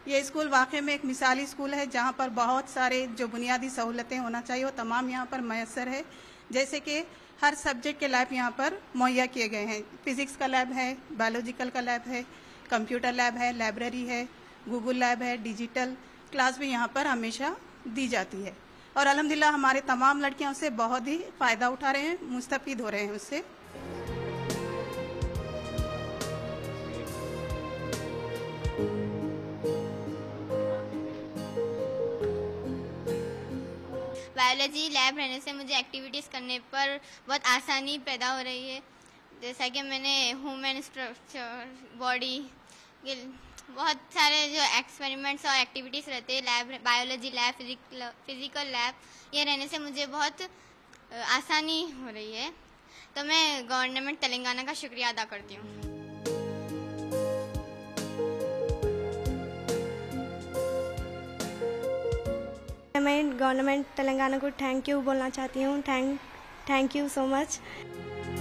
ये स्कूल वाकई में एक मिसाली स्कूल है जहाँ पर बहुत सारे जो बुनियादी सहूलतें होना चाहिए वो तमाम यहाँ पर मैसर है। जैसे कि हर सब्जेक्ट के लैब यहाँ पर मुहैया किए गए हैं। फिजिक्स का लैब है, बायोलॉजिकल का लैब है, कंप्यूटर लैब है, लाइब्रेरी है, गूगल लैब है, डिजिटल क्लास भी यहाँ पर हमेशा दी जाती है। और अल्हम्दुलिल्लाह हमारे तमाम लड़कियां उससे बहुत ही फ़ायदा उठा रहे हैं, मुस्तफ़ीद हो रहे हैं उससे। बायोलॉजी लैब रहने से मुझे एक्टिविटीज़ करने पर बहुत आसानी पैदा हो रही है। जैसा कि मैंने ह्यूमन स्ट्रक्चर, बॉडी के बहुत सारे जो एक्सपेरिमेंट्स और एक्टिविटीज़ रहते हैं lab, biology lab, physical lab, ये रहने से मुझे बहुत आसानी हो रही है। तो मैं गवर्नमेंट तेलंगाना का शुक्रिया अदा करती हूँ। मैं गवर्नमेंट तेलंगाना को थैंक यू बोलना चाहती हूँ। Thank you so much.